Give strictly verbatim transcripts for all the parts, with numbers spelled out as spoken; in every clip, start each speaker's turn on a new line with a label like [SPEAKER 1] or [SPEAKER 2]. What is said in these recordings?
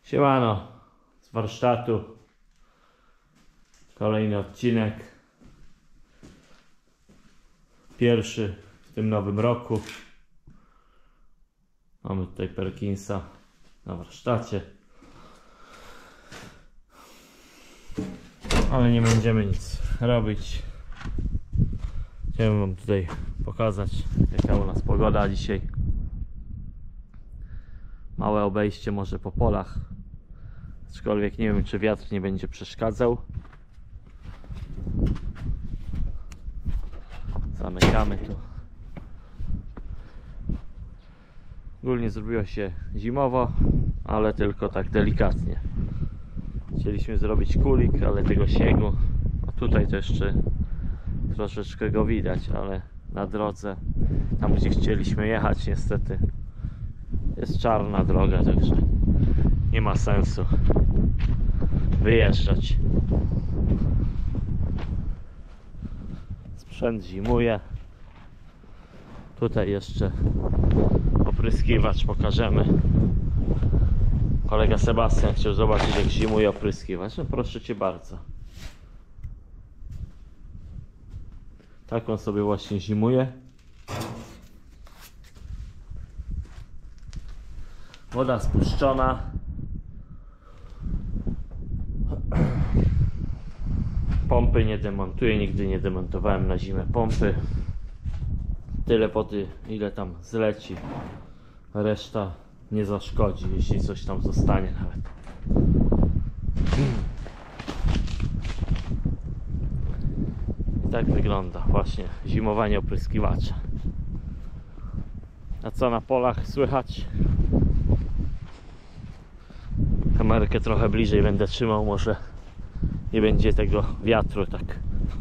[SPEAKER 1] Siemano, z warsztatu. Kolejny odcinek. Pierwszy w tym nowym roku. Mamy tutaj Perkinsa na warsztacie. Ale nie będziemy nic robić. Chciałem wam tutaj pokazać, jaka u nas pogoda dzisiaj. Małe obejście może po polach. Aczkolwiek nie wiem, czy wiatr nie będzie przeszkadzał. Zamykamy tu. Ogólnie zrobiło się zimowo, ale tylko tak delikatnie. Chcieliśmy zrobić kulik, ale tego śniegu, a tutaj to jeszcze troszeczkę go widać, ale na drodze, tam gdzie chcieliśmy jechać, niestety jest czarna droga, także nie ma sensu wyjeżdżać. Sprzęt zimuje. Tutaj jeszcze opryskiwacz pokażemy. Kolega Sebastian chciał zobaczyć, jak zimuje opryskiwacz. No proszę cię bardzo. Tak on sobie właśnie zimuje. Woda spuszczona. Pompy nie demontuję, nigdy nie demontowałem na zimę pompy. Tyle wody, ile tam zleci. Reszta nie zaszkodzi, jeśli coś tam zostanie nawet. I tak wygląda właśnie zimowanie opryskiwacza. A co na polach słychać? Kamerkę trochę bliżej będę trzymał, może nie będzie tego wiatru tak.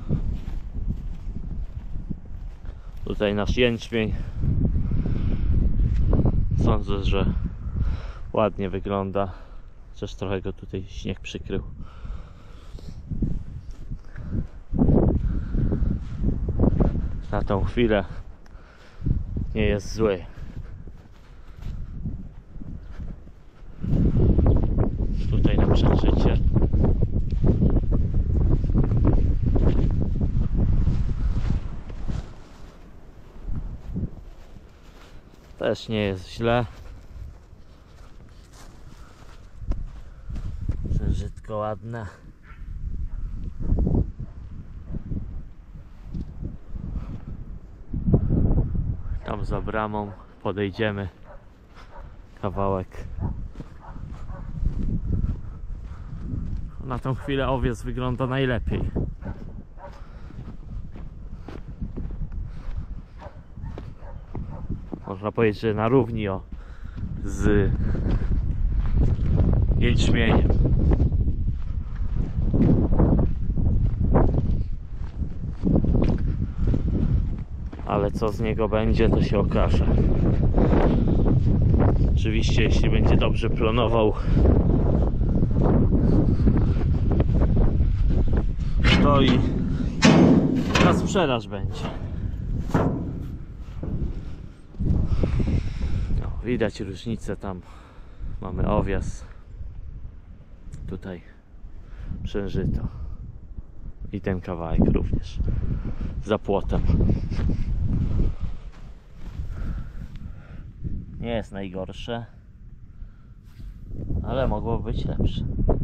[SPEAKER 1] Tutaj nasz jęczmień. Sądzę, że ładnie wygląda. Chociaż trochę go tutaj śnieg przykrył. Na tą chwilę nie jest zły. Tutaj na przeżycie. Też nie jest źle. Przeżytko ładne. Tam za bramą podejdziemy kawałek. Na tą chwilę owiec wygląda najlepiej. Można powiedzieć, że na równi o z jęczmieniem. Ale co z niego będzie, to się okaże. Oczywiście, jeśli będzie dobrze planował, to i na sprzedaż będzie. No, widać różnicę, tam mamy owias, tutaj przężyto i ten kawałek również za płotem. Nie jest najgorsze, ale mogło być lepsze.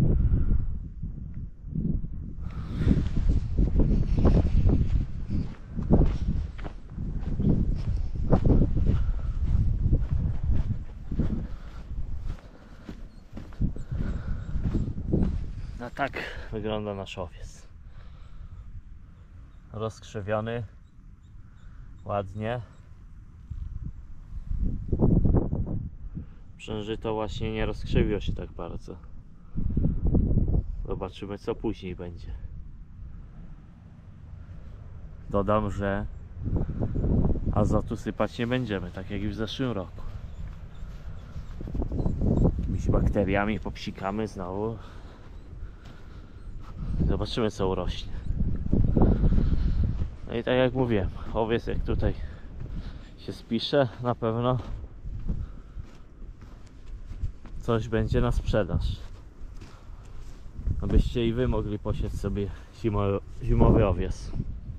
[SPEAKER 1] No tak wygląda nasz owiec. Rozkrzewiony ładnie. Przężyto właśnie nie rozkrzywiło się tak bardzo. Zobaczymy, co później będzie. Dodam, że azotu sypać nie będziemy, tak jak i w zeszłym roku. Jakimiś bakteriami popsikamy znowu. Zobaczymy, co urośnie. No i tak jak mówiłem, owiec jak tutaj się spisze, na pewno coś będzie na sprzedaż, abyście i wy mogli posieć sobie zimowy, zimowy owies.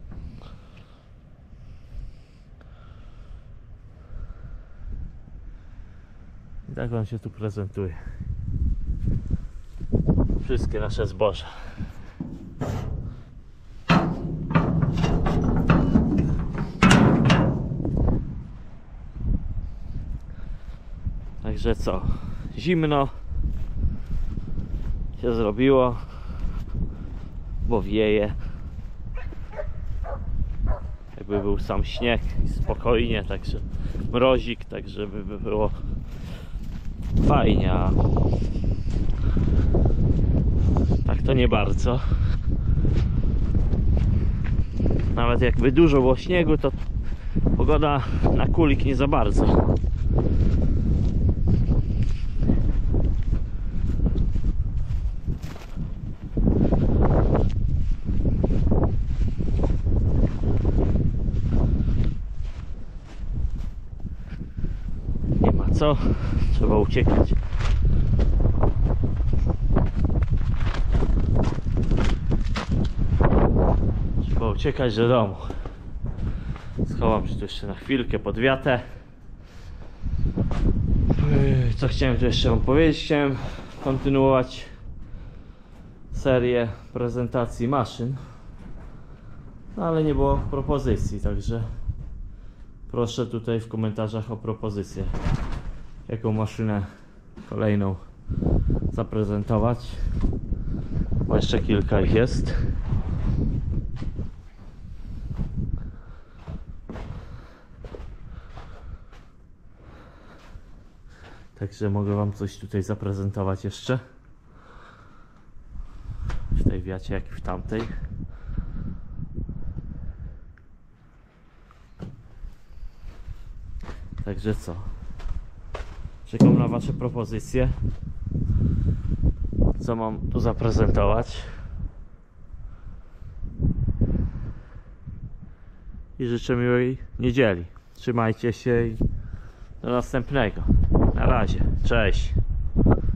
[SPEAKER 1] I tak on się tu prezentuje. Wszystkie nasze zboża. Także co? Zimno się zrobiło, bo wieje. Jakby był sam śnieg i spokojnie, także mrozik, tak żeby by było fajnie, a tak to nie bardzo. Nawet jakby dużo było śniegu, to pogoda na kulik nie za bardzo. Nie ma co, trzeba uciekać. Trzeba uciekać do domu. Schowam się tu jeszcze na chwilkę pod wiatę. Co chciałem tu jeszcze wam powiedzieć? Chciałem kontynuować serię prezentacji maszyn, no ale nie było propozycji, także proszę tutaj w komentarzach o propozycję, jaką maszynę kolejną zaprezentować, bo jeszcze kilka ich jest. Także mogę wam coś tutaj zaprezentować jeszcze. W tej wiacie, jak i w tamtej. Także co? Czekam na wasze propozycje. Co mam tu zaprezentować. I życzę miłej niedzieli. Trzymajcie się i do następnego. Na razie. Cześć.